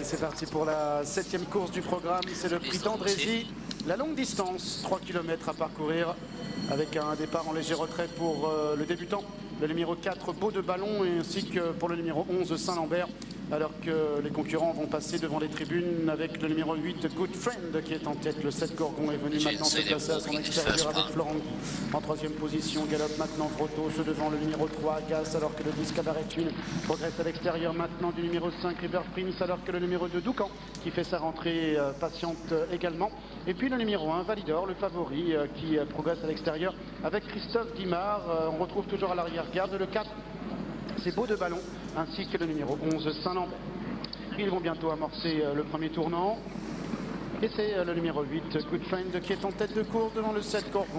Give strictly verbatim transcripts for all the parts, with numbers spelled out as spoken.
c'est parti pour la septième course du programme, c'est le prix d'Andrézy. La longue distance, trois kilomètres à parcourir avec un départ en léger retrait pour euh, le débutant, le numéro quatre Beau de Ballon, ainsi que pour le numéro onze Saint-Lambert, alors que les concurrents vont passer devant les tribunes avec le numéro huit Good Friend qui est en tête. Le sept Gorgon est venu maintenant se placer à son extérieur avec Florent. En troisième position, galope maintenant Vrotos devant le numéro trois Gas, alors que le dix Cabaret Thune progresse à l'extérieur maintenant du numéro cinq River Prince, alors que le numéro deux Doucan qui fait sa rentrée euh, patiente euh, également. Et puis le numéro un Validor, le favori euh, qui euh, progresse à l'extérieur avec Christophe Guimard. Euh, on retrouve toujours à l'arrière-garde le quatre. C'est Beau de Ballon, ainsi que le numéro onze Saint-Lambert. Ils vont bientôt amorcer euh, le premier tournant. Et c'est euh, le numéro huit Good Friend qui est en tête de course devant le sept Gorgon.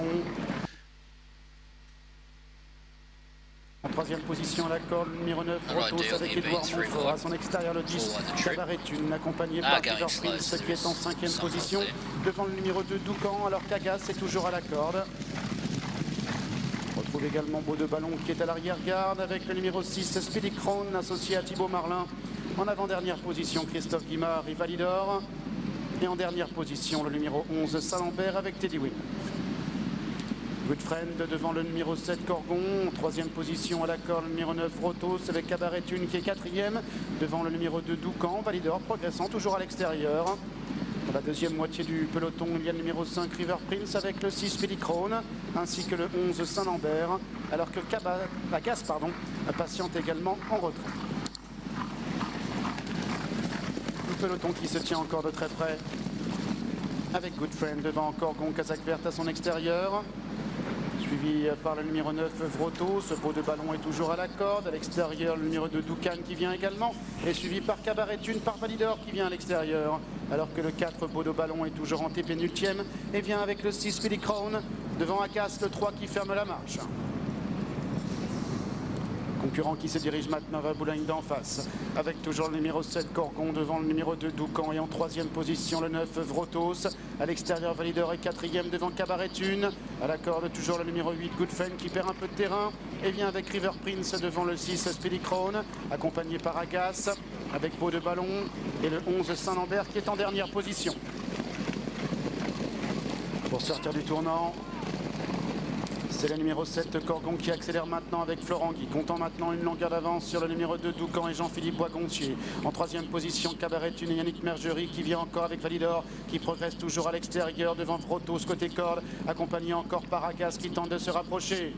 En troisième position à la corde, le numéro neuf Vrotos avec Edouard Montfort. À son extérieur, le dix Cabaret Thune, accompagné par River Prince qui est en cinquième position devant le numéro deux Doucan, alors qu'Agas est toujours à la corde. On retrouve également Beau de Ballon qui est à l'arrière-garde avec le numéro six Speedy Crown associé à Thibaut Marlin. En avant-dernière position, Christophe Guimard et Validor. Et en dernière position, le numéro onze Saint-Lambert avec Teddy Wing. Good Friend devant le numéro sept Gorgon. En troisième position à la corde, le numéro neuf Vrotos avec Cabaret Thune qui est quatrième devant le numéro deux Doucan. Validor progressant toujours à l'extérieur. Dans la deuxième moitié du peloton, il y a le numéro cinq River Prince avec le six Speedy Crown ainsi que le onze Saint-Lambert, alors que Agas pardon, patiente également en retrait. Le peloton qui se tient encore de très près avec Good Friend devant Gorgon Casaque Verte à son extérieur, suivi par le numéro neuf Vrotos. Ce Beau de Ballon est toujours à la corde. À l'extérieur, le numéro deux Doucan qui vient également, et suivi par Cabaret Thune, par Validor qui vient à l'extérieur, alors que le quatre Beau de Ballon est toujours en pénultième et vient avec le six Speedy Crown devant Agas, le trois qui ferme la marche. Concurrent qui se dirige maintenant vers Boulogne d'en face, avec toujours le numéro sept Gorgon devant le numéro deux Doucan, et en troisième position le neuf Vrotos. À l'extérieur, Validor est quatrième devant Cabaret Thune. À la corde, toujours le numéro huit Good Friend qui perd un peu de terrain et vient avec River Prince devant le six Speedy Crown, accompagné par Agas avec Beau de Ballon et le onze Saint-Lambert qui est en dernière position. Pour sortir du tournant, c'est le numéro sept Gorgon qui accélère maintenant avec Florent Guy, comptant maintenant une longueur d'avance sur le numéro deux Doucan et Jean-Philippe Boisgontier. En troisième position, Cabaret Thune et Yannick Mergerie qui vient encore avec Validor qui progresse toujours à l'extérieur devant Vrotos côté corde, accompagné encore par Agas qui tente de se rapprocher.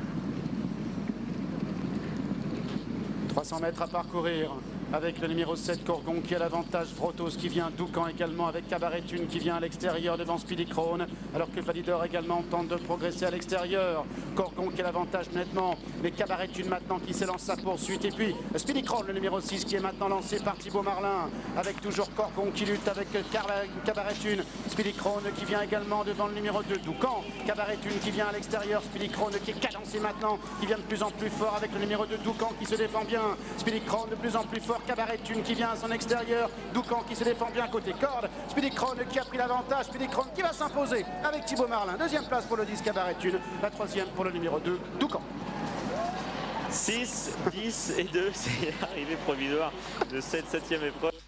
trois cents mètres à parcourir avec le numéro sept Gorgon qui a l'avantage, Vrotos qui vient, Doucan également avec Cabaret Thune qui vient à l'extérieur devant Speedy Crown, alors que Validor également tente de progresser à l'extérieur. Gorgon qui a l'avantage nettement, mais Cabaret Thune maintenant qui s'élance sa poursuite, et puis Speedy Crown, le numéro six qui est maintenant lancé par Thibaut Marlin, avec toujours Gorgon qui lutte avec Cabaret Thune. Speedy Crown qui vient également devant le numéro deux Doucan, Cabaret Thune qui vient à l'extérieur, Speedy Crown qui est cadencé maintenant, qui vient de plus en plus fort avec le numéro deux Doucan qui se défend bien, Speedy Crown de plus en plus fort, Cabaret Thune qui vient à son extérieur, Doucan qui se défend bien côté corde, Speedy Crown qui a pris l'avantage, Speedy Crown qui va s'imposer avec Thibaut Marlin. Deuxième place pour le dix Cabaret Thune, la troisième pour le numéro deux Doucan. six, dix et deux, c'est l'arrivée provisoire de cette septième épreuve.